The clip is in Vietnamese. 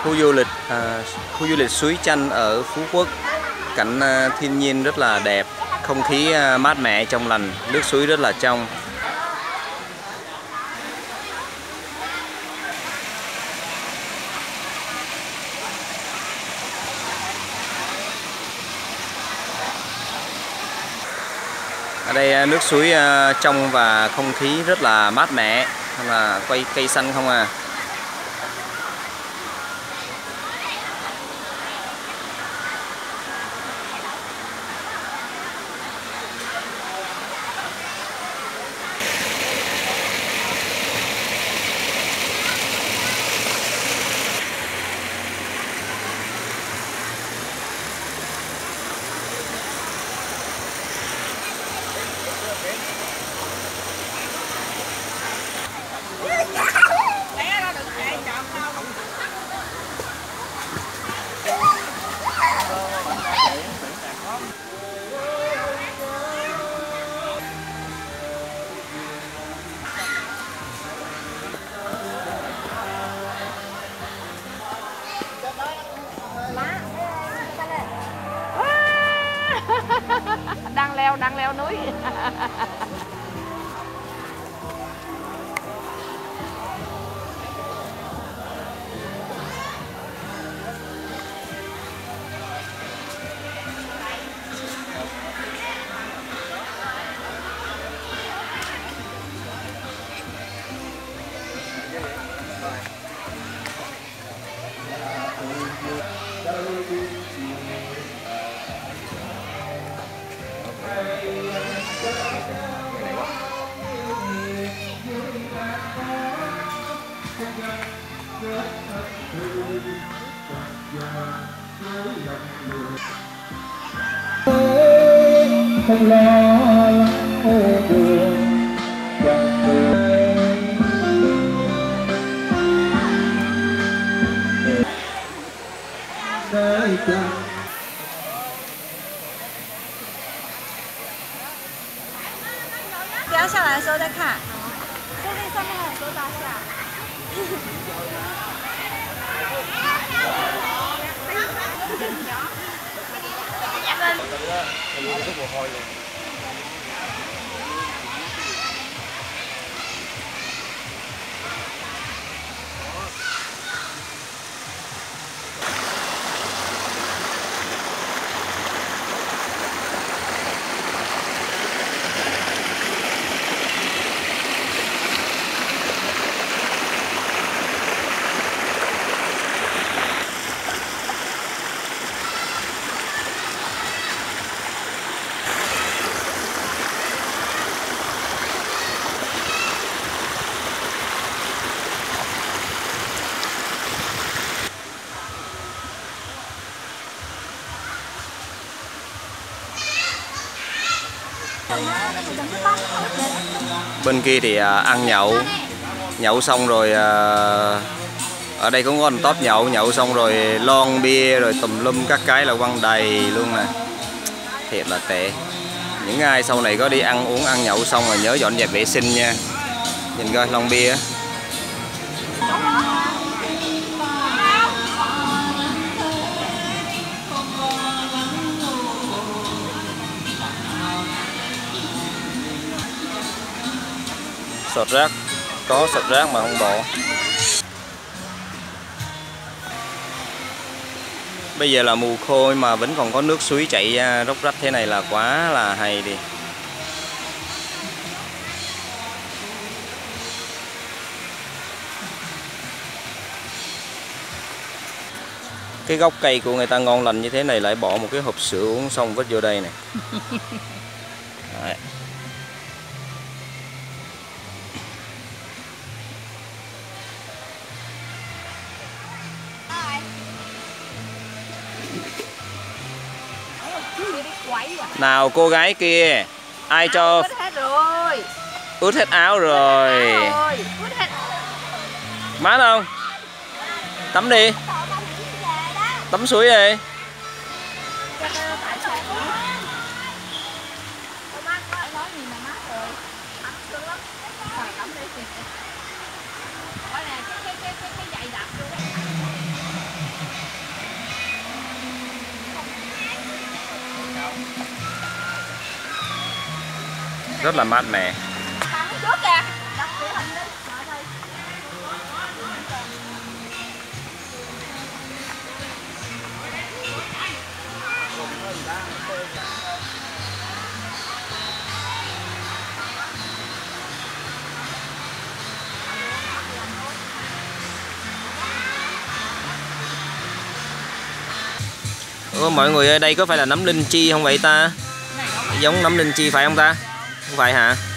khu du lịch Suối Chanh ở Phú Quốc. Cảnh thiên nhiên rất là đẹp, không khí mát mẻ trong lành, nước suối rất là trong. Ở đây nước suối trong và không khí rất là mát mẻ, là quay cây xanh không à. Đang leo núi. Không lo lắng ô buồn chẳng nơi chẳng. 不要下来的时候再看，说不定上面还有很多大厦。 Bên kia thì ăn nhậu xong rồi ở đây cũng có một tóp nhậu xong rồi lon bia rồi tùm lum các cái là quăng đầy luôn nè, thiệt là tệ. Những ai sau này có đi ăn nhậu xong rồi nhớ dọn dẹp vệ sinh nha. Nhìn coi lon bia. Sọt rác, có sọt rác mà không bỏ. Bây giờ là mùa khô mà vẫn còn có nước suối chảy róc rách thế này là quá là hay đi. Cái gốc cây của người ta ngon lành như thế này lại bỏ một cái hộp sữa uống xong vứt vô đây này. Đấy. Nào cô gái kia, ai cho ướt hết rồi. Ướt hết áo rồi. Ướt hết. Mát không? Tắm đi. Tắm suối đi. rất là mát mẻ. Trước kìa. Đặt cái hình đi. Mở đây. Ủa, mọi người ở đây có phải là nấm linh chi không vậy ta? Giống nấm linh chi phải không ta? Không phải hả?